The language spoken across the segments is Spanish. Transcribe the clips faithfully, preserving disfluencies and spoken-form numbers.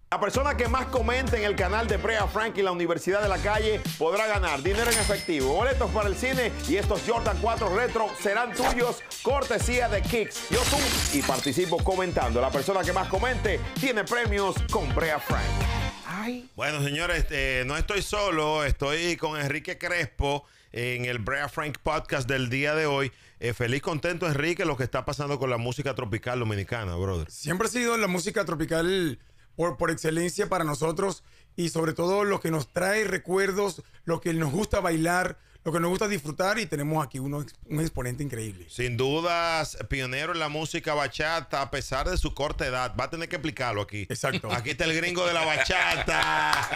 La persona que más comente en el canal de Brea Frank y la Universidad de la Calle podrá ganar dinero en efectivo, boletos para el cine y estos Jordan cuatro Retro serán tuyos, cortesía de Kicks. Yo tú y participo comentando. La persona que más comente tiene premios con Brea Frank. Ay. Bueno, señores, eh, no estoy solo, estoy con Enrique Crespo en el Brea Frank Podcast del día de hoy. Eh, feliz, contento, Enrique, lo que está pasando con la música tropical dominicana, brother. Siempre ha sido la música tropical por, por excelencia para nosotros y sobre todo lo que nos trae recuerdos, lo que nos gusta bailar, lo que nos gusta disfrutar, y tenemos aquí uno, un exponente increíble. Sin dudas, pionero en la música bachata, a pesar de su corta edad. Va a tener que explicarlo aquí. Exacto. Aquí está el gringo de la bachata.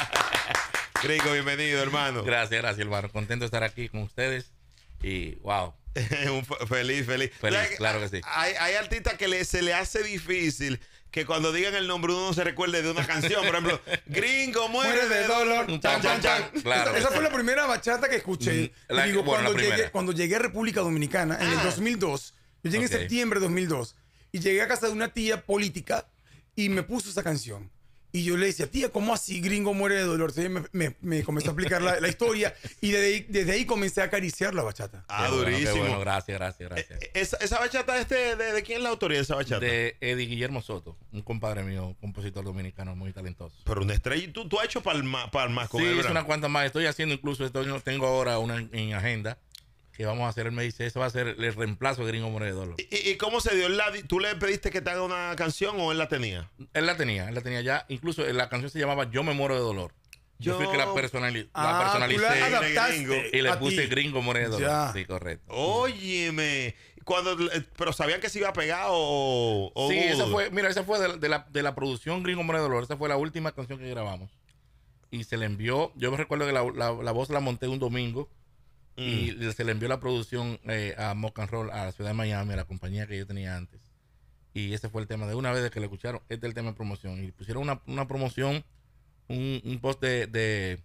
Gringo, bienvenido, hermano. Gracias, gracias, hermano. Contento de estar aquí con ustedes y wow. Un feliz, feliz. Feliz, claro que sí. Hay, hay artistas que le, se le hace difícil que cuando digan el nombre uno no se recuerde de una canción. Por ejemplo, Gringo muere, Muere de dolor. Chan, chan, chan. Claro. Esa, esa fue la primera bachata que escuché. Mm, la- Digo, bueno, la cuando, llegué, primera. cuando llegué a República Dominicana en el dos mil dos, yo llegué Ok. en septiembre de dos mil dos y llegué a casa de una tía política y me puso esa canción. Y yo le decía, tía, ¿cómo así Gringo muere de dolor? Entonces me, me, me comenzó a explicar la, la historia y desde ahí, desde ahí comencé a acariciar la bachata. Ah, Qué bueno, qué durísimo. bueno, gracias, gracias, gracias. Eh, Esa, esa bachata, este, de, ¿de quién es la autoría de esa bachata? De Eddie Guillermo Soto, un compadre mío, compositor dominicano muy talentoso. Pero una estrella. ¿Tú, tú has hecho palmas palma con Sí, él, es ¿verdad? una cuanta más. Estoy haciendo incluso, estoy, tengo ahora una en, en agenda que vamos a hacer. Él me dice, eso va a ser el reemplazo de Gringo Muere de Dolor. ¿Y, y cómo se dio? ¿Él la di- ¿Tú le pediste que te haga una canción o él la tenía? Él la tenía, él la tenía ya. Incluso la canción se llamaba Yo me muero de dolor. Yo, Yo- fui que la, personali- Ah, la tú la personalicé adaptaste y le a puse ti. Gringo Muere de Dolor. Ya. Sí, correcto. Óyeme. Cuando, eh, pero sabían que se iba a pegar o. o Sí, esa dudo? fue, mira, esa fue de, de la, de la producción Gringo Muere de Dolor. Esa fue la última canción que grabamos. Y se le envió, yo me recuerdo que la, la, la voz la monté un domingo y Mm. se le envió la producción eh, a Mock and Roll, a la ciudad de Miami, a la compañía que yo tenía antes. Y ese fue el tema. De una vez de que le escucharon, este es el tema de promoción. Y pusieron una, una promoción, un, un post de, de,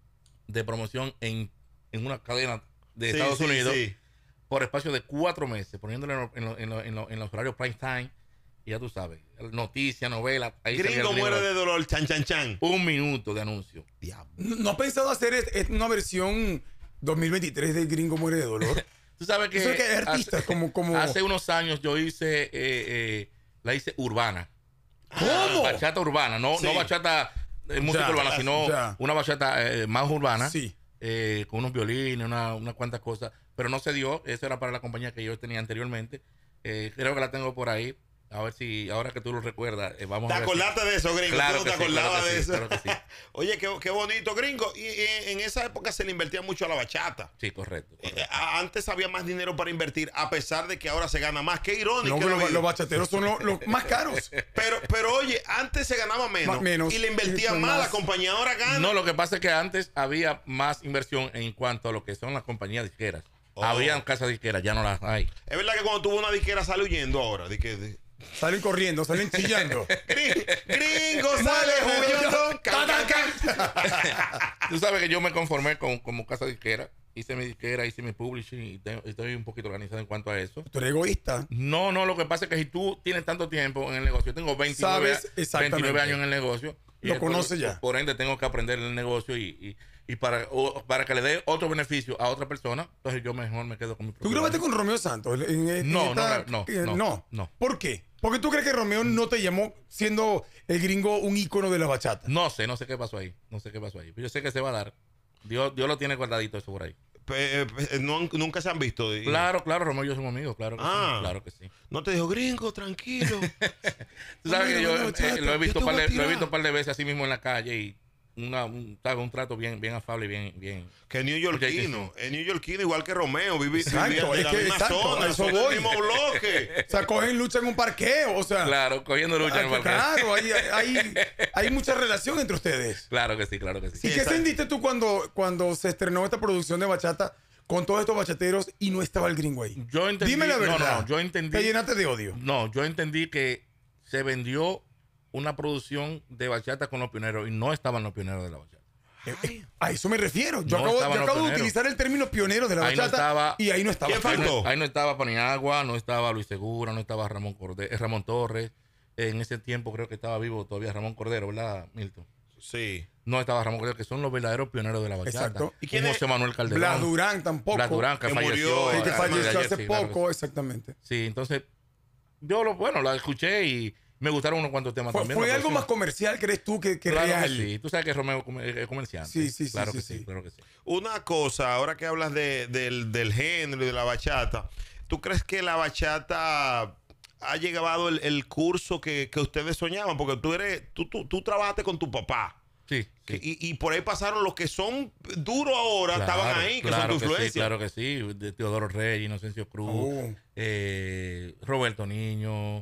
de promoción en, en una cadena de Sí, Estados sí, Unidos sí. por espacio de cuatro meses, poniéndole en, lo- en, lo- en, lo- en, lo- en los horarios prime time. Y ya tú sabes, noticias, novelas. Ahí salía el Gringo Gringo muere de dolor, chan, chan, chan. Un minuto de anuncio. Diablo. ¿No, no has pensado hacer es- es una versión dos mil veintitrés de Gringo Muere de Dolor? Tú sabes que, Eso es que hay artistas hace, como- como- hace unos años yo hice, eh, eh, la hice urbana. ¿Cómo? Bachata urbana, no, Sí. no bachata eh, música Ya, urbana, sino ya. una bachata eh, más urbana. Sí. eh, con unos violines, una- unas cuantas cosas. Pero no se dio. Eso era para la compañía que yo tenía anteriormente. Eh, creo que la tengo por ahí. A ver si, ahora que tú lo recuerdas, eh, vamos ¿Te a ver. si- acordaste de eso, gringo? Claro ¿Tú que no te sí, claro acordabas que de sí, eso? claro que sí. Oye, qué, qué bonito, gringo. Y, y en esa época se le invertía mucho a la bachata. Sí, correcto. Eh, correcto. a- Antes había más dinero para invertir, a pesar de que ahora se gana más. Qué irónico. No, que la los, vida. los bachateros son los, los más caros. Pero, pero oye, antes se ganaba menos, Más- menos. y le invertían Y más. más. La compañía ahora gana. No, lo que pasa es que antes había más inversión en cuanto a lo que son las compañías disqueras. Oh. Habían casas disqueras, ya no las hay. Es verdad que cuando tuvo una disquera sale huyendo ahora. De que, de- Salen corriendo, salen chillando. Gring- Gringo sale huyendo. Can, can, can. Tú sabes que yo me conformé con, como casa disquera. Hice mi disquera, hice mi publishing y te- estoy un poquito organizado en cuanto a eso. Tú eres egoísta. No, no, lo que pasa es que si tú tienes tanto tiempo en el negocio, yo tengo veintinueve, Sabes exactamente. veintinueve años en el negocio. Lo después, conoces ya. Por ende, tengo que aprender el negocio y, y, y para, o- para que le dé otro beneficio a otra persona, entonces yo mejor me quedo con mi ¿Tú propio grabaste negocio. con Romeo Santos? En, en No, esta- no, no, eh, no, no. ¿Por qué? Porque tú crees que Romeo no te llamó siendo el gringo un ícono de la bachata. No sé, no sé qué pasó ahí. No sé qué pasó ahí. Pero yo sé que se va a dar. Dios, Dios lo tiene guardadito eso por ahí. Pe- pe- no- nunca se han visto. Y- Claro, claro, Romeo y yo somos amigos, claro que Ah. sí. Claro que sí. No te dijo, gringo, tranquilo. Tú sabes Mira, que yo mira, eh, bachata, lo he yo visto te par voy a de, lo he tirar. visto un par de veces así mismo en la calle y una, un, ¿sabes? un trato bien, bien afable y bien, bien. Que New Yorkino. Es New Yorkino igual que Romeo. Viví, Exacto, vivían de es la que- misma exacto, zona. a eso son del voy. mismo bloque. O sea, cogen lucha en un parqueo, o sea. Claro, cogiendo lucha en el ah, parqueo. claro, hay, hay, hay mucha relación entre ustedes. Claro que sí, claro que sí. ¿Y qué exacto. sentiste tú cuando, cuando se estrenó esta producción de bachata con todos estos bachateros y no estaba el gringo ahí? Yo entendí. Dime la no, verdad. no, yo entendí. Te llenaste de odio. No, yo entendí que se vendió una producción de bachata con los pioneros y no estaban los pioneros de la bachata. Eh, eh, A eso me refiero. Yo No acabo, estaban yo los acabo de pioneros. utilizar el término pionero de la Ahí no bachata estaba- y ahí no estaba. ¿Quién Ahí faltó? no, ahí no estaba Paniagua, no estaba Luis Segura, no estaba Ramón Cordé, eh, Ramón Torres, En ese tiempo creo que estaba vivo todavía Ramón Cordero, ¿verdad, Milton? Sí. No estaba Ramón Cordero, que son los verdaderos pioneros de la bachata. Exacto. ¿Y ¿Y quién quién es? José Manuel Calderón? Blas Durán tampoco. Blas Durán, que, Que falleció. murió, Sí, que Ah, falleció ayer, hace sí, claro que poco, sí. exactamente. Sí, entonces, yo, lo, bueno, la escuché y me gustaron unos cuantos temas ¿Fue, también. fue la algo canción. más comercial, crees tú, que, que Claro real? que sí. Tú sabes que Romeo es comerciante. Sí, sí, sí, Claro sí, que sí, sí. claro que sí. Una cosa, ahora que hablas de, del, del género y de la bachata, ¿tú crees que la bachata ha llegado el, el curso que, que ustedes soñaban? Porque tú eres, tú, tú, tú trabajaste con tu papá. Sí, Que- sí. y, y por ahí pasaron los que son duros ahora, Claro, estaban ahí, que claro son tu que sí, influencia. claro que sí. De Teodoro Reyes, Inocencio Cruz, Oh. eh, Roberto Niño,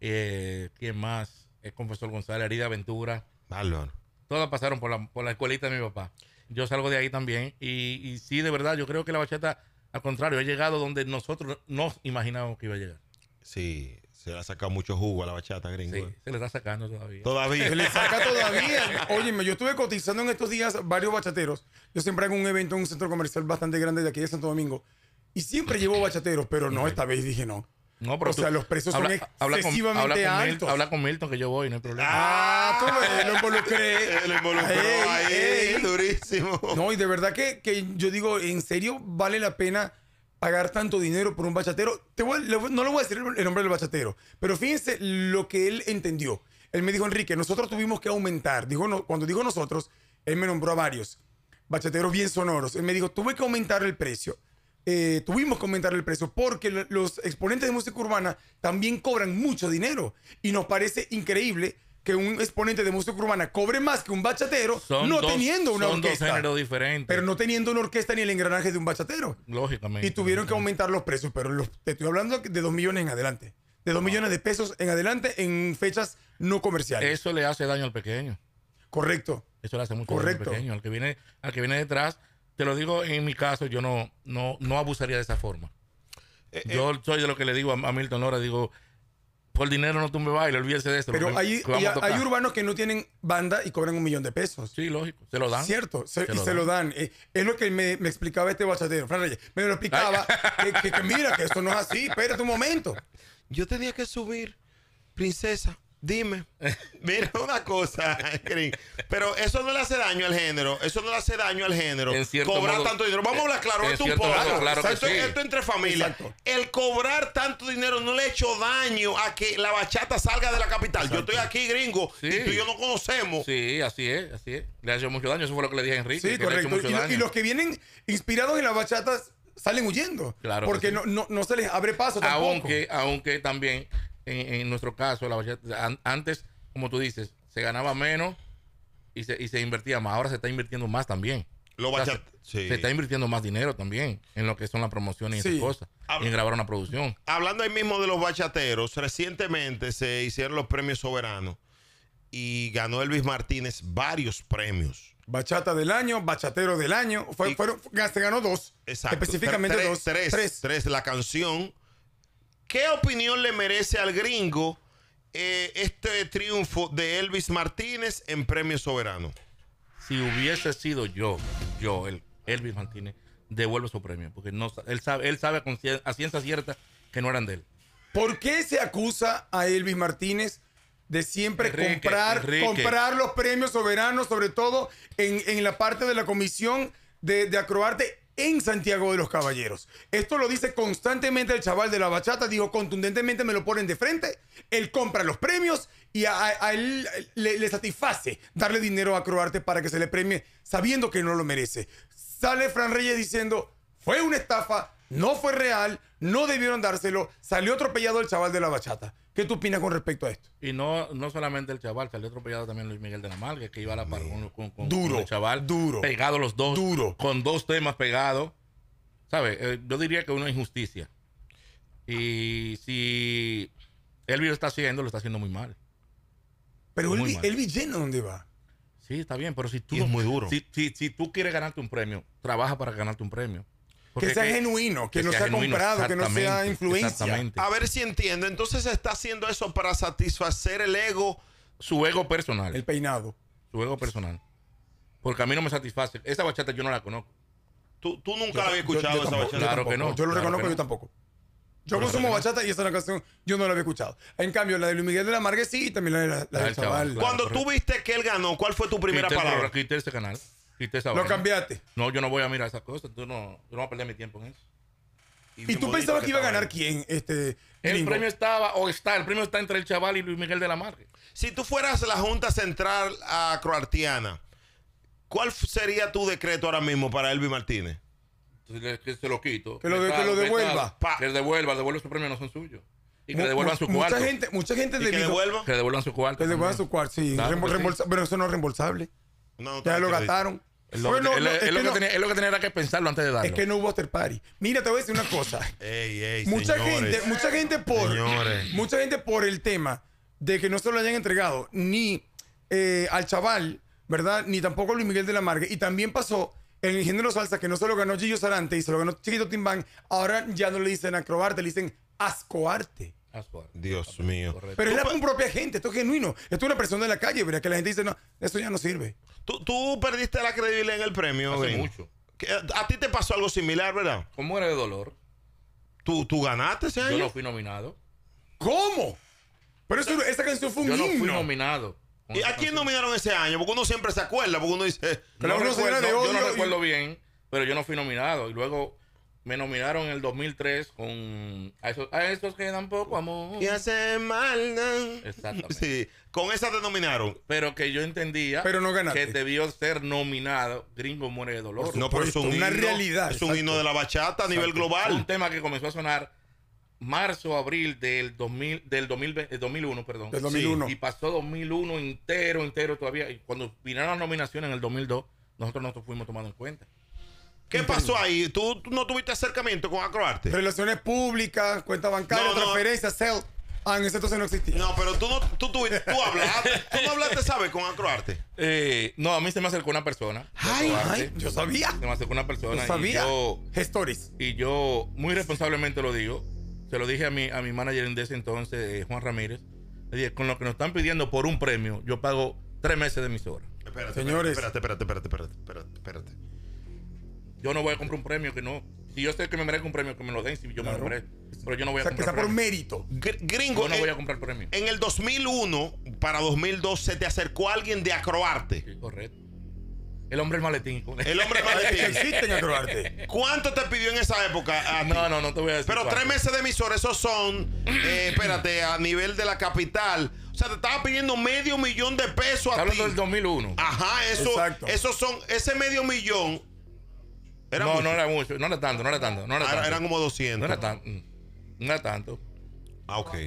eh, ¿quién más? El Confesor González, Arida Ventura. Bárbaro. Todas pasaron por la, por la escuelita de mi papá. Yo salgo de ahí también. Y, y sí, de verdad, yo creo que la bachata, al contrario, ha llegado donde nosotros no imaginábamos que iba a llegar. Sí, se le ha sacado mucho jugo a la bachata, gringo. Sí, se le está sacando todavía. Todavía. Se le saca todavía. Óyeme, yo estuve cotizando en estos días varios bachateros. Yo siempre hago un evento en un centro comercial bastante grande de aquí de Santo Domingo. Y siempre llevo bachateros, pero no, esta vez dije no. No, pero O sea, tú- los precios habla- son habla con- excesivamente habla con Milton- altos. habla con Milton que yo voy, no hay problema. Ah, tú ves, lo involucré. Lo involucró Ey, ahí, ey. durísimo. No, y de verdad que, que yo digo, ¿en serio vale la pena pagar tanto dinero por un bachatero? Te voy a- le voy- no le voy a decir el nombre del bachatero, pero fíjense lo que él entendió. Él me dijo, Enrique, nosotros tuvimos que aumentar. Dijo, no, cuando dijo nosotros, él me nombró a varios bachateros bien sonoros. Él me dijo, tuve que aumentar el precio. Eh, tuvimos que aumentar el precio porque lo- los exponentes de música urbana también cobran mucho dinero. Y nos parece increíble que un exponente de música urbana cobre más que un bachatero, Son no dos- teniendo una son dos orquesta. géneros diferentes. Pero no teniendo una orquesta ni el engranaje de un bachatero. Lógicamente. Y tuvieron que aumentar los precios, pero los- te estoy hablando de dos millones en adelante. De dos millones de pesos en adelante en fechas no comerciales. Eso le hace daño al pequeño. Correcto. Eso le hace mucho Correcto. daño al pequeño. Al que viene, al que viene detrás, te lo digo en mi caso, yo no, no, no abusaría de esa forma. Eh, eh, Yo soy de lo que le digo a, a Milton Lora, digo, por dinero no tumbe baile, olvídese de esto. Pero porque- hay, que vamos y a tocar. hay urbanos que no tienen banda y cobran un millón de pesos. Sí, lógico, se lo dan. Cierto, se- Se y lo se dan. lo dan. Eh, es lo que me, me explicaba este bachatero, Fran Reyes. Me lo explicaba que, que- que mira, que eso no es así. Espérate un momento. Yo tenía que subir, princesa, dime. Mira una cosa, Green. Pero eso no le hace daño al género. Eso no le hace daño al género. En cierto Cobrar modo- tanto dinero. Vamos a hablar claro. en Esto es un cierto modo, podcast. claro que esto, sí. esto entre familia. Exacto. El cobrar tanto dinero no le ha hecho daño a que la bachata salga de la capital. Yo estoy aquí, gringo, Sí. y tú y yo no conocemos. Sí, así es, así es. Le ha hecho mucho daño, eso fue lo que le dije a Enrique. Sí, que le ha hecho correcto. mucho Y, lo- daño. y los que vienen inspirados en las bachatas salen huyendo. Claro que Porque sí. no, no, no se les abre paso tampoco. Aunque, aunque también, en, en nuestro caso, la bachata, an- antes, como tú dices, se ganaba menos y se, y se invertía más. Ahora se está invirtiendo más también. Los O sea, bachat- se, sí. se está invirtiendo más dinero también en lo que son las promociones y Sí. esas cosas. Habla- Y en grabar una producción. Hablando ahí mismo de los bachateros, recientemente se hicieron los premios soberanos y ganó Elvis Martínez varios premios. Bachata del año, bachatero del año. Fue- Y- fueron, se ganó dos. Exacto. Específicamente Tres- dos. Tres, Tres. tres. La canción. ¿Qué opinión le merece al gringo eh, este triunfo de Elvis Martínez en premio soberano? Si hubiese sido yo, yo, el Elvis Martínez, devuelve su premio. Porque no, él sabe, él sabe con cien- a ciencia cierta que no eran de él. ¿Por qué se acusa a Elvis Martínez de siempre Enrique, comprar, Enrique. comprar los premios soberanos, sobre todo en, en la parte de la comisión de, de Acroarte en Santiago de los Caballeros? Esto lo dice constantemente el chaval de la bachata, dijo contundentemente, me lo ponen de frente, él compra los premios y a, a- a él le, le satisface darle dinero a Acroarte para que se le premie sabiendo que no lo merece. Sale Fran Reyes diciendo, fue una estafa, no fue real, no debieron dárselo, salió atropellado el chaval de la bachata. ¿Qué tú opinas con respecto a esto? Y no, no solamente el chaval, salió atropellado también Luis Miguel de la Malga, que iba a la par con, con- con- Duro, con el chaval. duro. Pegados los dos. Duro. Con dos temas pegados. ¿Sabes? Eh, yo diría que una injusticia. Y si Elvis lo está haciendo, lo está haciendo muy mal. Pero Muy Elvis, mal. Elvis llena dónde va. Sí, está bien, pero si tú... Y es muy duro. Si, si, si tú quieres ganarte un premio, trabaja para ganarte un premio. Porque Que sea es genuino, que no sea genuino, comprado, que no sea exactamente, influencia. Exactamente. A ver si entiendo. Entonces está haciendo eso para satisfacer el ego. Su ego personal. El peinado. Su ego personal. Porque a mí no me satisface. Esa bachata yo no la conozco. Tú, tú nunca Yo- la habías yo- escuchado yo esa tampoco, bachata. yo Claro que tampoco. no, Yo lo claro reconozco, que no. yo tampoco. Yo consumo bachata y esa es una canción, yo no la había escuchado. En cambio, la de Luis Miguel de la Margue sí, y también la, de la, la del del Chaval, Chaval. claro. Cuando correcto. tú viste que él ganó, ¿cuál fue tu primera Quité el palabra? programa, Quité ese canal. Quité esa Lo vaina. cambiaste. No, yo no voy a mirar esas cosas. Tú no, yo no voy a perder mi tiempo en eso. ¿Y bien tú bonito pensabas que iba a estaba ganar él. quién? Este, El gringo? premio estaba, o está, el premio está entre el Chaval y Luis Miguel de la Margue. Si tú fueras la Junta Central Acroartiana, ¿cuál f- sería tu decreto ahora mismo para Elvis Martínez? Entonces, le- que se lo quito. Que lo de- Vetado, que lo devuelva. vetado. Pa. Que devuelva, devuelva su premio, no son suyos. Y que Mu- le devuelvan su mu- cuarto. Mucha gente, mucha gente ¿Y que debido- devuelva? Que le devuelvan su cuarto. Que le devuelvan también. su cuarto, sí. Claro Remol- que sí. reembolsa- Pero eso no es reembolsable. No, no Ya te lo crédito. gastaron. Es lo, Bueno, que, no, él- es él lo que que no- tenía, él lo que tenía era que pensarlo antes de darlo. Es que no hubo after party. Mira, te voy a decir una cosa. Ey, ey, mucha señores. gente, mucha gente por, Señores. mucha gente por el tema de que no se lo hayan entregado ni eh, al Chaval, ¿verdad? Ni tampoco a Luis Miguel de la Margue. Y también pasó en el género salsa que no se lo ganó Gillo Sarante y se lo ganó Chiquito Timbán. Ahora ya no le dicen acrobarte, le dicen ascoarte. Asco. Dios mío. Correcto. Pero es la propia gente, esto es genuino. Esto es una persona de la calle, ¿verdad? Que la gente dice, no, eso ya no sirve. ¿Tú, tú perdiste la credibilidad en el premio, Hace gringo? mucho. Que A, a ti te pasó algo similar, ¿verdad? Con Muere de Dolor, ¿Tú, tú ganaste ese yo año? no fui nominado. ¿Cómo? Pero eso, esa canción fue un Yo no fui himno. nominado. con ¿Y esa a quién canción. nominaron ese año? Porque uno siempre se acuerda, porque uno dice... Claro, No uno se llena recuerdo- de yo no odio y- recuerdo bien, pero yo no fui nominado. Y luego me nominaron en el dos mil tres con A esos, a esos que dan poco amor. Y hace mal, ¿no? Exactamente. Sí, con esa te nominaron. Pero que yo entendía Pero no ganaste. que debió ser nominado Gringo Muere de Dolor. No, pero es un una himno, realidad, Es un exacto. himno de la bachata a nivel Un global. tema que comenzó a sonar marzo, abril del dos mil, del dos mil veinte, eh, dos mil uno, perdón. Del dos mil uno. Sí, y pasó dos mil uno entero, entero todavía. Y cuando vinieron las nominaciones en el dos mil dos, nosotros no fuimos tomando en cuenta. ¿Qué pasó ahí? ¿Tú, tú no tuviste acercamiento con Acroarte? Relaciones públicas, cuenta bancaria, No, no. transferencias, cel. Ah, en ese entonces no existía. No, pero tú no tú, tú, tú hablaste, tú no hablaste, ¿sabes? Con Acroarte. Eh, no, a mí se me acercó una persona. de Ay, Acroarte. ay, yo sabía. Se me acercó una persona. Yo sabía. Y yo, Gestores. y yo muy responsablemente lo digo. Se lo dije a mi, a mi manager en ese entonces, eh, Juan Ramírez. Le dije, con lo que nos están pidiendo por un premio, yo pago tres meses de emisora. Espérate, Señores. Espérate, espérate, espérate, espérate, espérate, espérate. Yo no voy a comprar un premio que no. Si yo sé que me merezco un premio, que me lo den, si yo me Claro. lo merezco. Pero yo no voy O a sea, que comprar sea por premio. mérito. Gr- Gringo, Yo no en, voy a comprar premio. en el dos mil uno para dos mil dos se te acercó alguien de Acroarte. Sí, correcto. El hombre del maletín. El hombre Que maletín. existen acrobarte. ¿Cuánto te pidió en esa época? a ti? No, no, no te voy a decir. Pero cuánto. tres meses de emisora, esos son, eh, espérate, a nivel de la capital. O sea, te estaba pidiendo medio millón de pesos Está a ti. hablando del dos mil uno. Ajá, eso, Exacto. esos son, ese medio millón. Era no, mucho. no era mucho. No era tanto, no era tanto. No era Ah, tanto. eran como doscientos. No era tanto. No era tanto. Ah, ok.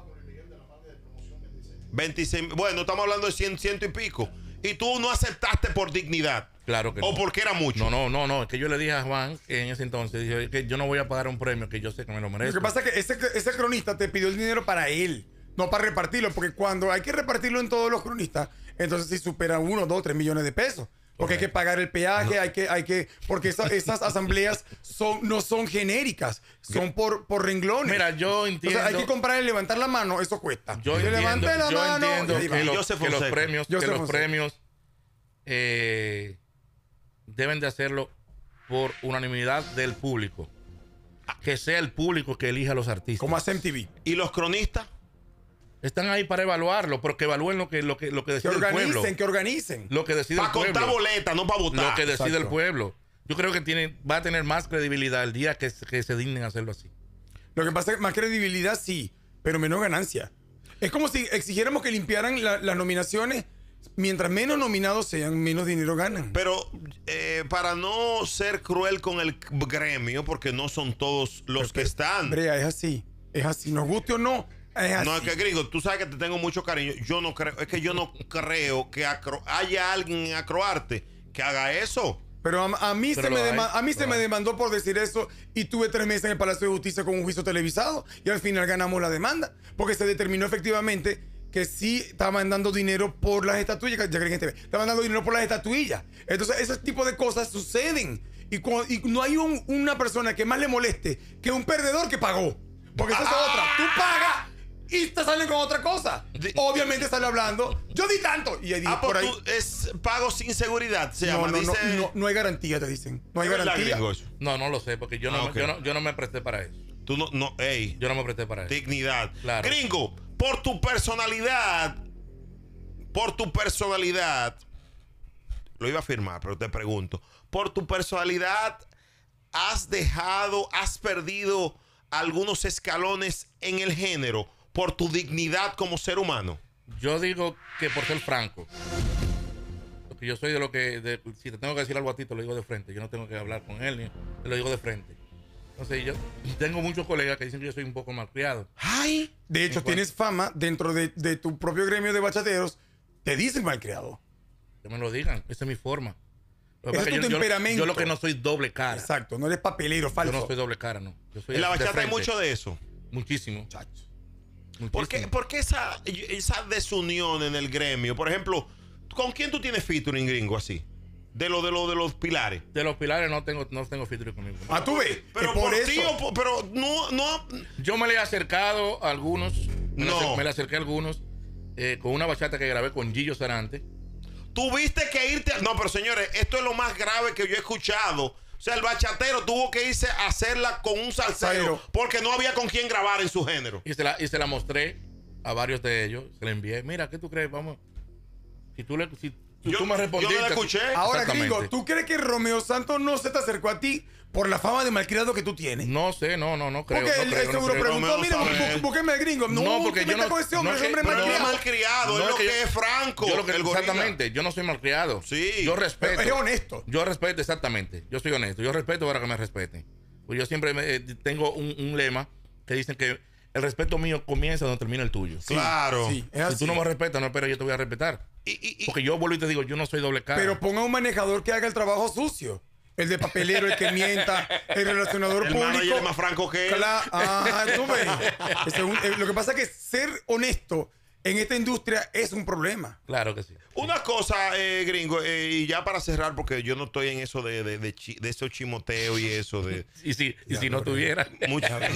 veintiséis. Bueno, estamos hablando de cien, ciento y pico. Y tú no aceptaste por dignidad. Claro que O no. porque era mucho. No, no, no, no. Es que yo le dije a Juan que en ese entonces, dije que yo no voy a pagar un premio que yo sé que me lo Lo merezco. que pasa es que ese, ese cronista te pidió el dinero para él, no para repartirlo, porque cuando hay que repartirlo en todos los cronistas, entonces sí supera uno, dos, tres millones de pesos. Porque hay que pagar el peaje, hay que, hay que, porque esa- esas asambleas son, no son genéricas, son por, por renglones. Mira, yo O entiendo. sea, hay que comprar y levantar la mano, eso cuesta. Yo Que entiendo, levante la yo mano, entiendo y ahí va. que, Y lo- Joseph que los Fonseca. premios, Joseph que los Fonseca. premios eh, deben de hacerlo por unanimidad del público. Que sea el público que elija a los artistas. Como hace M T V. ¿Y los cronistas? Están ahí para evaluarlo, pero que evalúen lo que, lo que, lo que Que decide el pueblo. organicen, que organicen. Lo que decide Para el pueblo. contar boletas, no para votar. Lo que decide Exacto. el pueblo. Yo creo que tiene, va a tener más credibilidad el día que, que se dignen a hacerlo así. Lo que pasa es que más credibilidad sí, pero menos ganancia. Es como si exigiéramos que limpiaran la- las nominaciones. Mientras menos nominados sean, menos dinero ganan. Pero eh, para no ser cruel con el gremio, porque no son todos los que están. Brea, es así. Es así. Nos guste o no, es así. No, es que gringo, tú sabes que te tengo mucho cariño. Yo no creo, es que yo no creo que acro- haya alguien en Acroarte que haga eso. Pero a, a mí, Pero se me, lo hay, dema- a mí lo se me hay. demandó por decir eso y tuve tres meses en el Palacio de Justicia con un juicio televisado y al final ganamos la demanda porque se determinó efectivamente que sí estaban dando dinero por las estatuillas, ya que en T V, estaban dando dinero por las estatuillas. Entonces, ese tipo de cosas suceden y, cu- y no hay un- una persona que más le moleste que un perdedor que pagó. Porque esa es otra. Tú pagas y te salen con otra cosa. Di- Obviamente sale hablando, yo di tanto. Y ahí Ah, por pues ahí. tú es pago sin seguridad, se No, llama. no, no, Dice, no, no hay garantía, te dicen. No hay ¿Es verdad, garantía. gringo, eso? No, no lo sé, porque yo, Ah, no, ok. yo, no, yo no me presté para eso. Tú no, no, ey. Yo no me presté para eso. Dignidad. Claro. Gringo, por tu personalidad, por tu personalidad, lo iba a afirmar, pero te pregunto, por tu personalidad, ¿has dejado, has perdido algunos escalones en el género por tu dignidad como ser humano? Yo digo que por ser franco. Porque yo soy de lo que, de, si te tengo que decir algo a ti, te lo digo de frente. Yo no tengo que hablar con él, ni, te lo digo de frente. Entonces yo tengo muchos colegas que dicen que yo soy un poco malcriado. ¡Ay! De hecho, tienes fama dentro de, de tu propio gremio de bachateros. Te dicen malcriado. Que me lo digan, esa es mi forma. Lo que Ese pasa es tu que yo- yo- temperamento. Yo, lo que no soy doble cara. Exacto, no eres papelero falso. Yo no soy doble cara, no. Yo soy En la de bachata hay frente. mucho de eso. Muchísimo. Chacho. ¿Por qué, muchísimo. por qué esa, esa desunión en el gremio? Por ejemplo, ¿con quién tú tienes featuring, Gringo, así? De lo de, lo, de los pilares. De los pilares no tengo, no tengo featuring conmigo. Ah, tú ves. Pero Es por por eso. ti, o por- pero no, no. Yo me le he acercado a algunos. Me, le, No. acer- me le acerqué a algunos eh, con una bachata que grabé con Gillo Sarante. Tuviste que irte. a- No, pero señores, esto es lo más grave que yo he escuchado. O sea, el bachatero tuvo que irse a hacerla con un salsero Salsero. porque no había con quién grabar en su género. Y se la, y se la mostré a varios de ellos. Se la envié. Mira, ¿qué tú crees? Vamos. Si tú, le, si, si Yo- tú me yo no la respondiste. escuché. Ahora, Exactamente. gringo, ¿tú crees que Romeo Santos no se te acercó a ti por la fama de malcriado que tú tienes? No sé, no, no, no creo. Porque no él, creo, él no seguro creo. preguntó, Romeo mira, sabe. bú- búsqueme al gringo. No, No, porque ¿qué yo meta no- con ese hombre? no ese es que- hombre es Pero no es malcriado. malcriado, No, es lo que que yo- es franco. Yo lo que, el gorila. exactamente, yo no soy malcriado. Sí. Yo respeto. Es honesto. Yo respeto, exactamente. Yo soy honesto. Yo respeto para que me respeten. Pues yo siempre me- eh, tengo un, un lema que dicen que el respeto mío comienza donde termina el tuyo. Sí, Claro. sí, es Si así. tú no me respetas, no espero yo te voy a respetar. Y, y- y- Porque yo vuelvo y te digo, yo no soy doble cara. Pero ponga un manejador que haga el trabajo sucio. El de papelero, el que mienta, el relacionador el público. manager es más franco que él. Cla- ah, tú ves. Ese es un- eh, lo que pasa es que ser honesto en esta industria es un problema. Claro que sí. Una cosa, eh, Gringo, eh, y ya para cerrar, porque yo no estoy en eso de, de, de, chi- de esos chimoteos y eso de... Y si, y si no tuviera. mucho- Digo,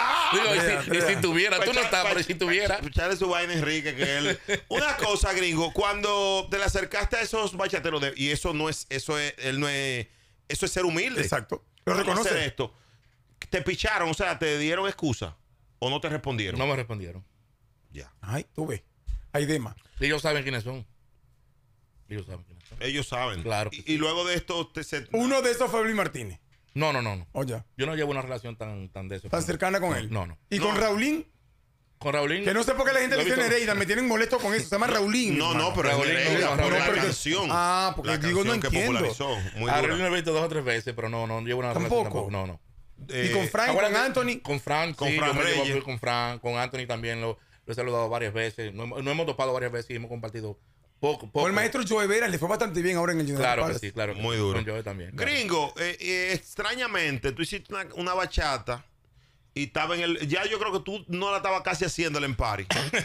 y si, y si tuviera, tú no estás, pero y si tuviera. Echarle su vaina a Enrique, que él. Una cosa, Gringo, cuando te le acercaste a esos bachateros, de- y eso no es, eso es, él no es, eso es ser humilde. Exacto. Lo Vamos a hacer reconoce. esto. Te picharon, o sea, te dieron excusa o no te respondieron. No me respondieron. Ya. Ay, tú ves. Hay dema. Ellos saben quiénes son. Ellos saben quiénes son. Ellos saben. Claro que Y, y luego de esto, te, se- Uno de esos fue Luis Martínez. No, no, no, no. Oye, Yo no llevo una relación tan, tan de eso. tan cercana con No, él. No, no. Y No. con Raulín, Con Raulín. que no sé por qué la gente lo le he dice visto- Nereida, me tienen molesto con eso. Se llama Raulín. No, hermano. no, pero es Raulín, Nereida, no, por no, la porque- canción. Ah, porque La digo, no canción que entiendo. popularizó. Muy A dura. Raulín lo he visto dos o tres veces, pero no, no llevo una Tampoco. relación tampoco. No, no. Eh, Y con Frank, con Acuérdate, Anthony. Con Frank, Con sí, Frank yo me llevo Reyes. bien con Frank, con Anthony también lo, lo he saludado varias veces. Nos, hemos- nos hemos topado varias veces y hemos compartido poco, poco. O el maestro Joe Vera le fue bastante bien ahora en el General Claro que Palace. sí, claro. que Muy sí. duro. Con Joe también. claro. Gringo, eh, eh, extrañamente, tú hiciste una, una bachata y estaba en el. Ya yo creo que tú no la estabas casi haciendo el empari.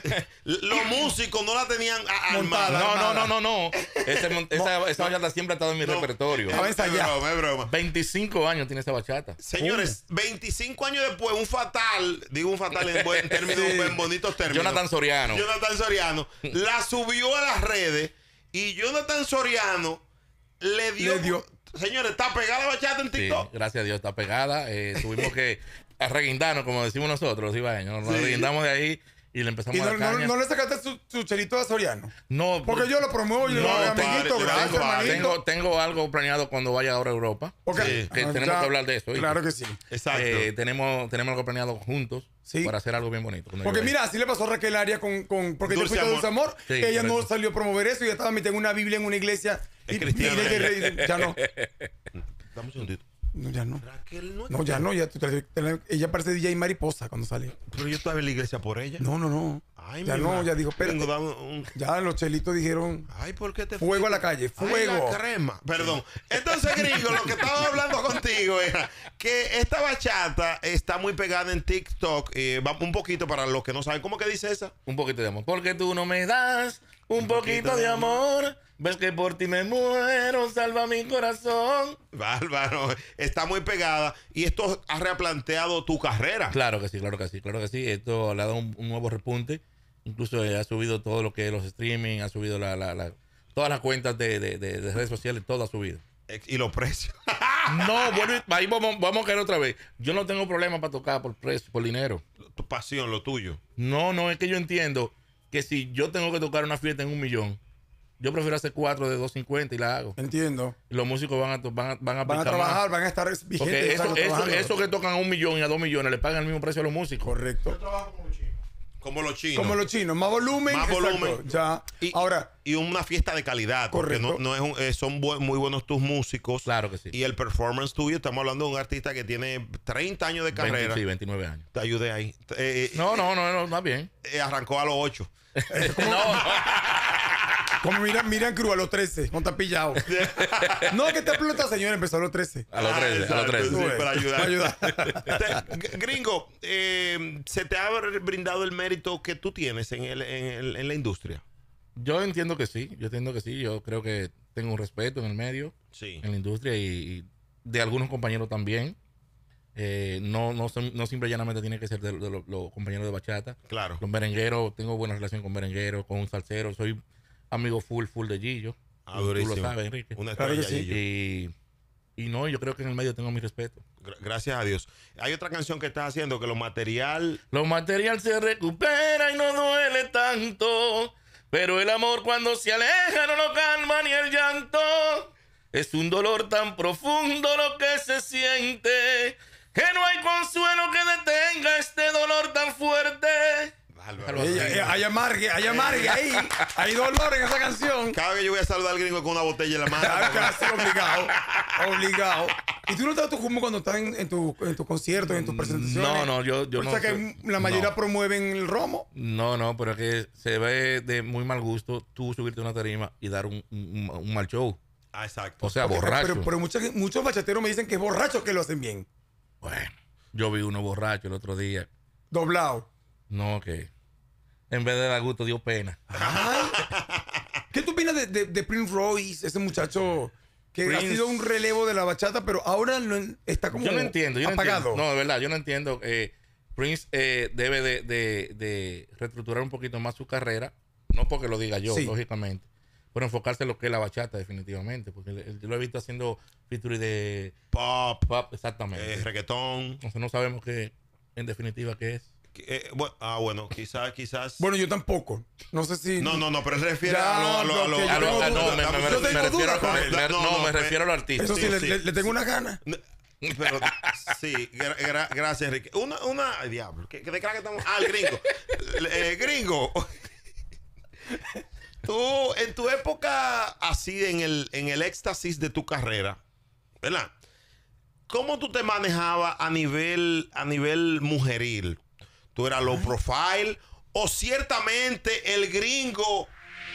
Los músicos no la tenían a- Montada. armada. No, no, no, no, no. Ese mon- esa, esa bachata siempre ha estado en mi No. repertorio. Estaba Es ensayado. broma, es broma. veinticinco años tiene esa bachata. Señores, veinticinco años después, un fatal, digo un fatal en buen término, Sí. en bonitos términos. Jonathan Soriano. Jonathan Soriano la subió a las redes y Jonathan Soriano le dio. Le dio. Señores, está pegada la bachata en Sí, TikTok. gracias a Dios está pegada. Eh, tuvimos que arreguindarnos, como decimos nosotros, los ibaeños. Nos Sí. arreguindamos de ahí y le empezamos Y a no, dar no, caña. no le sacaste su, su chelito a Soriano. No, Porque yo lo promuevo y le No, digo, padre, amiguito, te gracias, tengo- hermanito. tengo, tengo algo planeado cuando vaya ahora a Europa. Ok. Sí. Que Ah, tenemos ya. que hablar de eso, ¿oíste? Claro que sí. Exacto. Eh, tenemos, tenemos algo planeado juntos Sí. para hacer algo bien bonito. cuando Porque yo mira, así le pasó a Raquel Arias con, con porque Dulce yo fui Amor. Dulce Amor. Sí, Ella no correcto. salió a promover eso y estaba metida en una Biblia en una iglesia. Es y, cristiana y- y- ella. y- ya no. Dame un segundito. No, ya no. Raquel no. No, ya no. Ya, tú te- te- ella parece D J Mariposa cuando sale. Pero yo estaba en la iglesia por ella. No, no, no. Ay, ya mi no, madre. ya dijo, espérate. Gringo, dame un- Ya los chelitos dijeron Ay, ¿por qué te fuego a la calle, Ay, fuego. la crema. Perdón. Entonces, Gringo, lo que estaba hablando contigo era que esta bachata está muy pegada en TikTok. Eh, va un poquito para los que no saben. ¿Cómo que dice esa? Un poquito de amor. Porque tú no me das un poquito de amor. Ves que por ti me muero, salva mi corazón. Bárbaro. Está muy pegada. Y esto ha replanteado tu carrera. Claro que sí, claro que sí, claro que sí. Esto le ha dado un, un nuevo repunte. Incluso eh, ha subido todo lo que es los streaming, ha subido la, la, la- todas las cuentas de, de- de- de redes sociales, todo ha subido. Eh, Y los precios. No, vuelve, ahí vamos, vamos a caer otra vez. Yo no tengo problema para tocar por precio, por dinero. Tu pasión, lo tuyo. No, no, es que yo entiendo que si yo tengo que tocar una fiesta en un millón, yo prefiero hacer cuatro de doscientos cincuenta y la hago. Entiendo. Y los músicos van a, to- van a, van a, Van a aplicar trabajar, más. van a estar vigentes. Porque eso, exacto, eso, trabajando. eso que tocan a un millón y a dos millones le pagan el mismo precio a los músicos. Correcto. Como los chinos. Como los chinos, más volumen. Más exacto, volumen. Ya. Y, Ahora, y una fiesta de calidad. Porque no, Correcto. no es un- eh, son bu- muy buenos tus músicos. Claro que sí. Y el performance tuyo, estamos hablando de un artista que tiene treinta años de carrera. veinte, sí, veintinueve años. Te ayudé ahí. Eh, No, no, no, no, está bien. eh, arrancó a los ocho. No, como miran, miran Cruz a los trece, no está pillado. No, que te explota, señor, empezó a los trece. a los Ah, trece, a los exacto, trece. sí, Tú para ves, ayudar. para ayudar. Este, gringo, eh, ¿se te ha brindado el mérito que tú tienes en, el- en el- en la industria? Yo entiendo que sí, yo entiendo que sí. Yo creo que tengo un respeto en el medio, Sí. en la industria y, y de algunos compañeros también. Eh, no, no, son- no simple y llanamente tiene que ser de, de los, los compañeros de bachata. Claro. Los merengueros, tengo buena relación con merengueros, con un salsero. Soy amigo full, full de Gillo. Ah, Tú- Tú durísimo. lo sabes, Enrique. Una Claro que estrella, sí. Gillo. Y, y no, yo creo que en el medio tengo mi respeto. Gra- Gracias a Dios. Hay otra canción que estás haciendo que lo material. Lo material se recupera y no duele tanto, pero el amor cuando se aleja no lo calma ni el llanto. Es un dolor tan profundo lo que se siente, que no hay consuelo que detenga este dolor tan fuerte. Bárbaro. Ey, ey, hay amargue, hay amargue ahí. Hay dolor en esa canción. Cada vez que yo voy a saludar al gringo con una botella en la mano. Claro, casi obligado. Obligado. ¿Y tú no te das tu humo cuando estás en, en tu, en tus conciertos, en tus presentaciones? No, no, yo, yo o no sea que soy- la mayoría no. promueven el romo. No, no, pero es que se ve de muy mal gusto tú subirte a una tarima y dar un, un- un mal show. Ah, exacto. O sea, Porque- borracho. Pero, pero muchos, muchos bachateros me dicen que es borracho que lo hacen bien. Bueno, yo vi uno borracho el otro día. Doblado. No, que en vez de dar gusto dio pena. Ay. ¿Qué tú opinas de, de- de Prince Royce, ese muchacho que ha Prince- sido un relevo de la bachata, pero ahora no- está como Yo no entiendo, yo no apagado? entiendo. No, de verdad, yo no entiendo. Eh, Prince eh, debe de, de- de reestructurar un poquito más su carrera. No porque lo diga yo, Sí. lógicamente. Pero enfocarse en lo que es la bachata, definitivamente. Porque él- él- yo lo he visto haciendo featuring de Pop, pop, exactamente. eh, reggaetón. Entonces no sabemos qué, en definitiva, qué es. Eh, bueno, ah, bueno, quizás, quizás. Bueno, yo tampoco. No sé si... no, no, no, pero él refiere Ya, a lo. A lo, a lo- lo que Ah, yo no, tengo ah, no, duda. me, me- me- Yo me tengo refiero, duda a- con me- él. me- No, no, no, me me- refiero al artista. Eso sí, Sí, le, sí. le- le tengo una gana. Pero, sí, gra- gra- gracias, Enrique. Una, una, ay, diablo, ¿qué, qué de crack estamos? Ah, el gringo. Eh, gringo. Tú, en tu época, así, en el, en el éxtasis de tu carrera, ¿verdad? ¿Cómo tú te manejabas a nivel, a nivel mujeril? ¿Tú eras low profile? ¿O ciertamente el gringo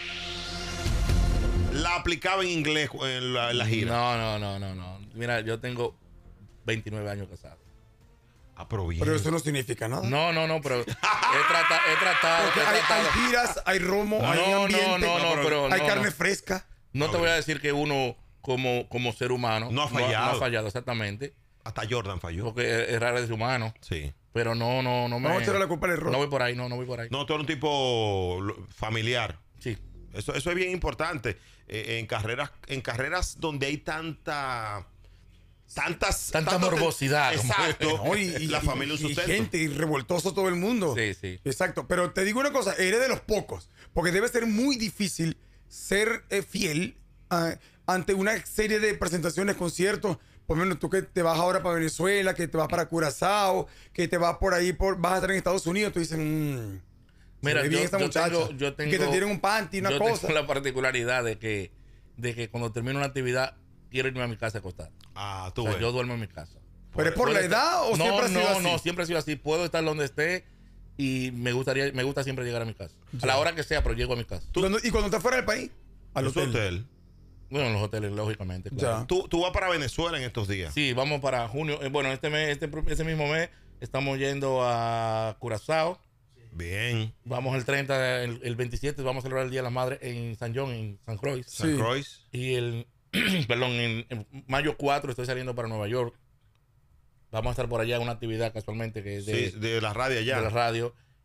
la aplicaba en inglés en la, en la gira? No, no, no, no, no. Mira, yo tengo veintinueve años casado. Ah, pero bien. Pero eso no significa nada. No, no, no, pero he, trata- he tratado. Porque he hay, tratado- hay giras, hay romo, hay No, ambiente, no, no, no, pero hay no, carne no. fresca. No te voy a decir que uno, como, como ser humano, No ha fallado. No, ha fallado, exactamente. Hasta Jordan falló. Porque errar es humano. Sí. Pero no, no, no me. Vamos a echarle la culpa al error. No voy por ahí, no, no voy por ahí. No, tú eres un tipo lo- familiar. Sí. Eso, eso es bien importante. Eh, en carreras, en carreras donde hay tanta. Tantas. Tanta tanto te- morbosidad, como- Exacto. No, y, y- la familia y- un y sustento. gente y revoltoso todo el mundo. Sí, sí. Exacto. Pero te digo una cosa, eres de los pocos. Porque debe ser muy difícil ser eh, fiel ah, ante una serie de presentaciones, conciertos. Por lo menos tú que te vas ahora para Venezuela, que te vas para Curazao, que te vas por ahí, por, vas a estar en Estados Unidos. Tú dices, mmm, Mira, se ve bien yo, esta yo muchacha. tengo, yo tengo. que te tienen un panty, una yo cosa. tengo la particularidad de que, de que cuando termino una actividad, quiero irme a mi casa a acostar. Ah, tú O sea, ves. yo duermo en mi casa. ¿Pero es por Puedo la estar- edad o no, siempre ha sido no, así? No, siempre ha sido así. Puedo estar donde esté y me gustaría, me gusta siempre llegar a mi casa. A la hora que sea, pero llego a mi casa. ¿Y cuando, y cuando estás fuera del país? Al En su hotel. hotel. Bueno, en los hoteles, lógicamente. Claro. Ya. Tú, tú vas para Venezuela en estos días. Sí, vamos para junio. Eh, bueno, este mes, este, pro- ese mismo mes estamos yendo a Curazao. Bien. Vamos el treinta, el, el veintisiete vamos a celebrar el Día de la Madre en San John, en San Croix. San Sí. Croix. Y el, perdón, en, en mayo cuatro estoy saliendo para Nueva York. Vamos a estar por allá en una actividad casualmente que es de, Sí, de la radio allá. de la radio.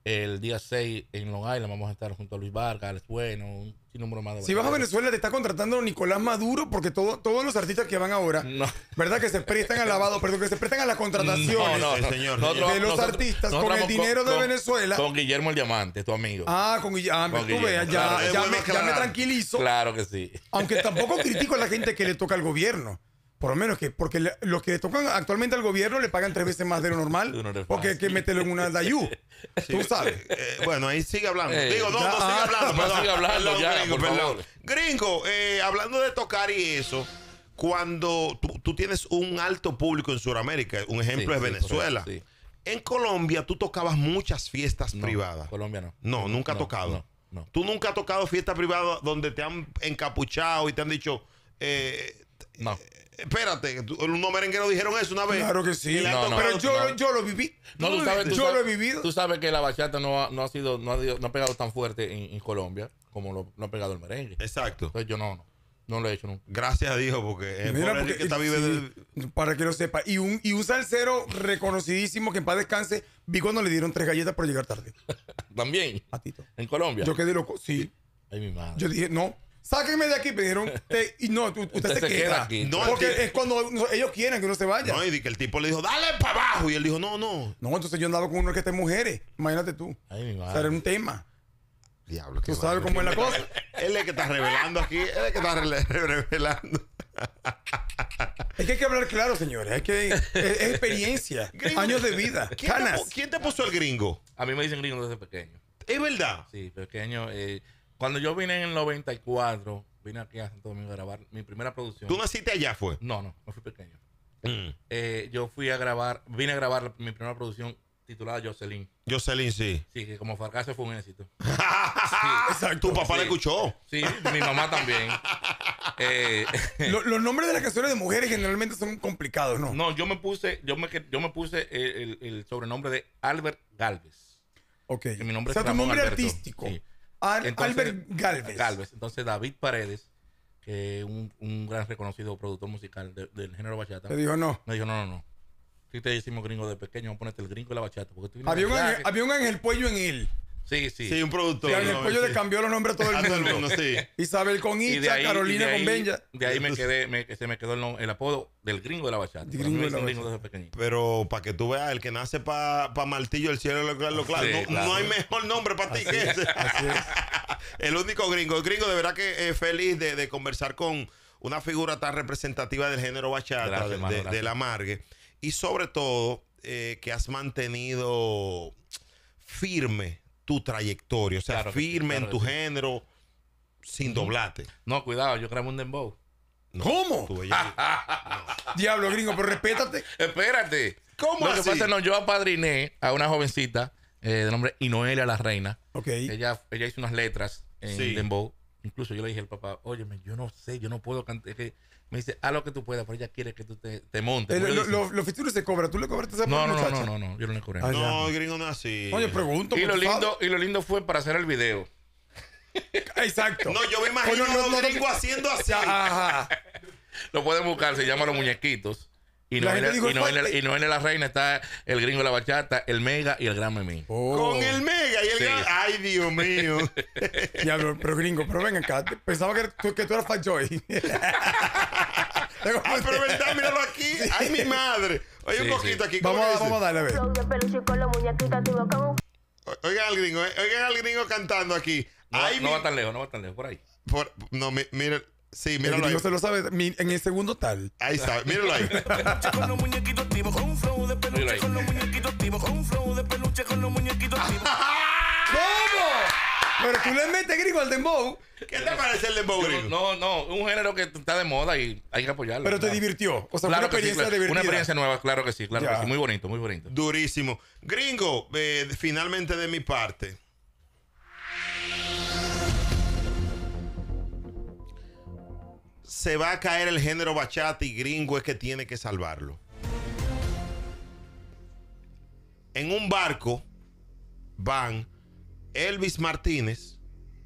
El día seis en Long Island vamos a estar junto a Luis Vargas, Alex Bueno, un número más de... Si vas a Venezuela, te está contratando Nicolás Maduro porque todo, todos los artistas que van ahora, No. ¿verdad? Que se prestan al lavado, perdón, que se prestan a las contrataciones No, no, Sí, no. señor. Nosotros- de los nosotros- artistas nosotros con el vamos dinero de con- Venezuela. Con Guillermo el Diamante, tu amigo. Ah, con Guillermo. Ah, Con tú Guillermo, veas, ya, claro. ya, Es me, bueno ya me aclarar. tranquilizo. Claro que sí. Aunque tampoco critico a la gente que le toca al gobierno. Por lo menos que, porque le- los que le tocan actualmente al gobierno le pagan tres veces más de lo normal. Tú no eres Porque hay fácil. que meterlo en una Dayú. Tú sabes. Eh, bueno, ahí sigue hablando. Eh, Digo, no, ya, no sigue ah, hablando. no, perdón, sigue hablando perdón, ya, gringo, por perdón. favor. Gringo, eh, hablando de tocar y eso, cuando tú, tú tienes un alto público en Sudamérica, un ejemplo Sí, es sí, Venezuela. correcto, En Colombia tú tocabas muchas fiestas No, privadas. Colombia no. No, nunca ha No, tocado. No, no. Tú nunca has tocado fiestas privadas donde te han encapuchado y te han dicho, eh, No. espérate, tú- unos merengueros dijeron eso una vez. Claro que sí. Y le han No, no, Pero tocado- yo, no. yo lo viví. No, tú sabes, tú yo sabes- lo he vivido. Tú sabes que la bachata no ha, no ha sido, no ha, dio- no ha pegado tan fuerte en, en Colombia como lo, lo ha pegado el merengue. Exacto. Entonces yo no, no, no lo he hecho nunca. Gracias a Dios, porque, eh, Mira, pobre porque- Enriqueta vive sí, del- para que lo sepa. Y un, y un salsero reconocidísimo que en paz descanse, vi cuando le dieron tres galletas por llegar tarde. También, A Tito. en Colombia. Yo quedé loco. Sí. Ay, mi madre. Yo dije, no, sáquenme de aquí. Me dijeron, te- y no, tú- usted, Usted se, se queda. queda aquí. No, Porque el tipo- es cuando no, ellos quieren que uno se vaya. No, y di que el tipo le dijo, dale para abajo. Y él dijo, no, no. No, entonces yo andaba con una que está mujeres. Imagínate tú. Ay, mi O sea, madre. era un tema. Diablo, qué Tú sabes madre. cómo es la cosa. Él es el que está revelando aquí. Él es el que está rele- revelando. Es que hay que hablar claro, señores. Hay que, es, es experiencia. Gringo, Años de vida. ¿Quién te, Canas. pu- quién te puso el gringo? A mí me dicen gringo desde pequeño. Es verdad. Sí, pequeño. eh, cuando yo vine en el noventa y cuatro, vine aquí a Santo Domingo a grabar mi primera producción. Tú naciste allá, fue. No, no, no fui pequeño. Mm. Eh, yo fui a grabar, vine a grabar mi primera producción titulada Jocelyn. Jocelyn, sí. Sí, que como fracaso fue un éxito. Exacto. Tu papá Sí. le escuchó. Sí, mi mamá también. Eh, Lo- los nombres de las canciones de mujeres generalmente son complicados, ¿no? no, yo me puse, yo me, yo me puse el, el- el sobrenombre de Albert Galvez. Ok. Que mi nombre o sea, es tu Ramón nombre Alberto. artístico. Sí. Al- Entonces, Albert Galvez. Galvez. Entonces David Paredes, que es un, un gran reconocido productor musical de- del género bachata, Le dijo no. me dijo, no, no, no. Si te decimos gringo de pequeño, vamos a ponerte el gringo y la bachata. Porque tú vienes Había un, de ángel, viaje. había un ángel pollo en él. Sí, sí. Sí, un productor. Y Ángel ¿no? Pollo Sí. le cambió los nombres a todo A el todo el mundo. mundo, sí. Isabel con Y de Icha, ahí, Carolina y de con ahí- Benja. De ahí me quedé, me, se me quedó el, nom- el apodo del gringo de la bachata. El Pero a gringo mí me de la dicen gringo bachata. desde pequeñito. Pero para que tú veas, el que nace para pa martillo, el cielo lo claro. claro. Sí, no, claro. no hay mejor nombre para ti que ese. Así es. El único gringo. El gringo, de verdad que es feliz de, de conversar con una figura tan representativa del género bachata, Gracias, de, hermano, de- gracias. de la Margue. Y sobre todo, eh, que has mantenido firme tu trayectoria. O sea, Claro que sí, firme claro en que tu sí. género, sin doblarte. No, cuidado, yo grabé un dembow. No, ¿Cómo? tú, ella- Diablo, gringo, pero respétate. Espérate. ¿Cómo Lo que así? pasa es no, yo apadriné a una jovencita eh, de nombre Inoelia La Reina. Ok. Ella, ella hizo unas letras en Sí. dembow. Incluso yo le dije al papá, óyeme, yo no sé, yo no puedo cantar. Es que me dice, haz lo que tú puedas, pero ella quiere que tú te, te montes. El- Porque lo- dice, lo- Los featuring se cobran. ¿Tú le cobraste a esa no, no, no, muchacha? no, no, no, yo no le cobré. Ay, no, ya. el gringo no es así. Oye, pregunto. Y lo, porque tú lindo, y lo lindo fue para hacer el video. sabes. Exacto. No, yo me imagino Oye, no, a no, los no, gringos haciendo así. Ya, ajá. Lo pueden buscar, se llama Los Muñequitos. Y La Noelia, gente dijo, y, Noelia, "Fuerte". y Noelia La Reina está el gringo de la bachata, el Mega y el Gran Memín. Oh. Con el mega y el Sí. gran- Ay, Dios mío. Diablo, pero gringo, pero ven acá. Pensaba que tú, que tú eras Fat Joy. Ay, pero verdad, míralo aquí. Ay, mi madre. Oye, un Sí, poquito sí. aquí. ¿cómo Vamos, a- dice? vamos a darle a ver. Flow de peluche con los muñequitos activos con un O- Oigan al gringo, eh, oigan al gringo cantando aquí. No, Ay, no mi- va tan lejos, no va tan lejos, por ahí. por- no, mi- mire. Sí, El míralo ahí. gringo se lo sabe. Mi- En el segundo tal. Ahí está, míralo ahí. con los muñequitos activos, con un flow de Mira peluche ahí. con los muñequitos activos, con un flow de peluche con los muñequitos activos. ¿Cómo? Pero tú le metes gringo al dembow. ¿Qué te parece el dembow Yo gringo? No, no, un género que está de moda y hay que apoyarlo. Pero te claro. divirtió. O sea, Claro una que sí, experiencia claro. divertida. Una experiencia nueva, claro que sí, claro Ya. que sí. Muy bonito, muy bonito. Durísimo. Gringo, eh, finalmente de mi parte. Se va a caer el género bachata y gringo es que tiene que salvarlo. En un barco van Elvis Martínez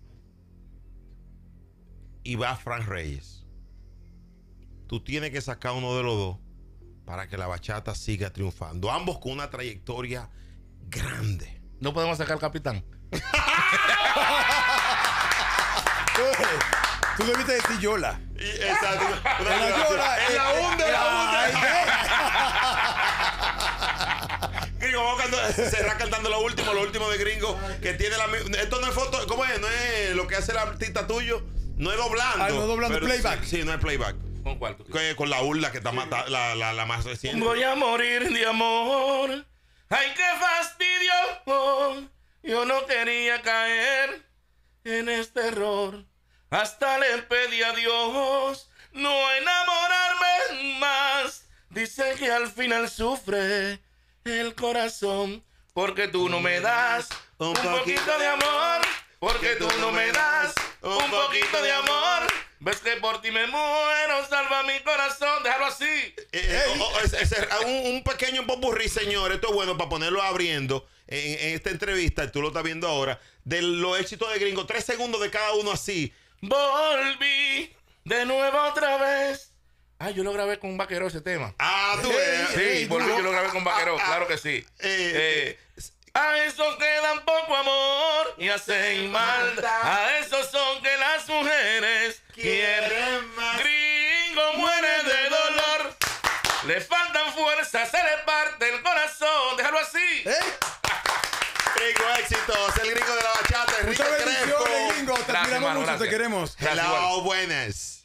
y va Frank Reyes. Tú tienes que sacar uno de los dos para que la bachata siga triunfando. Ambos con una trayectoria grande. no podemos sacar al capitán. Tú debiste decir Yola. Y- Exacto. Una En la violación. Yola. En la eh, hunde, eh, la ay, hunde. ve. Gringo, vamos cantando, cerrar cantando lo último, lo último de Gringo, que tiene la mi- esto no es foto, ¿cómo es? No es lo que hace el artista tuyo, no es doblando. Ah, no es doblando, pero playback. Sí, sí, no es playback. ¿Con cuál? tú quieres? Que con la urla que está mata- la, la, la más reciente. Voy a morir de amor. Ay, qué fastidio. Yo no quería caer en este error. Hasta le pedí a Dios no enamorarme más. Dice que al final sufre el corazón porque tú no me das un poquito de amor. Porque tú no me das un poquito de amor. Ves que por ti me muero, salva mi corazón. Déjalo así. Eh, eh, oh, oh, es- es- un, un pequeño popurrí, señor. Esto es bueno para ponerlo abriendo en, en esta entrevista, y tú lo estás viendo ahora, de los éxitos de Gringo. Tres segundos de cada uno así. Volví de nuevo otra vez. Ah, yo lo grabé con un vaquero ese tema. Ah, tú ves. Sí, Ey, volví, duro. yo lo grabé con vaquero, Ah, ah, claro que sí. eh, Eh, a esos que dan poco amor y hacen mal. A esos son que las mujeres quieren más. Gringo muere de dolor. Le faltan fuerzas, se le parte el corazón. Déjalo así. ¿Eh? Gringo, éxitos. El Gringo de la bachata, Enrique Muchas Crespo. bendiciones, Gringo. Te Gracias, admiramos hermano, mucho, te gracias. queremos. Gracias, igual. Hello, buenas.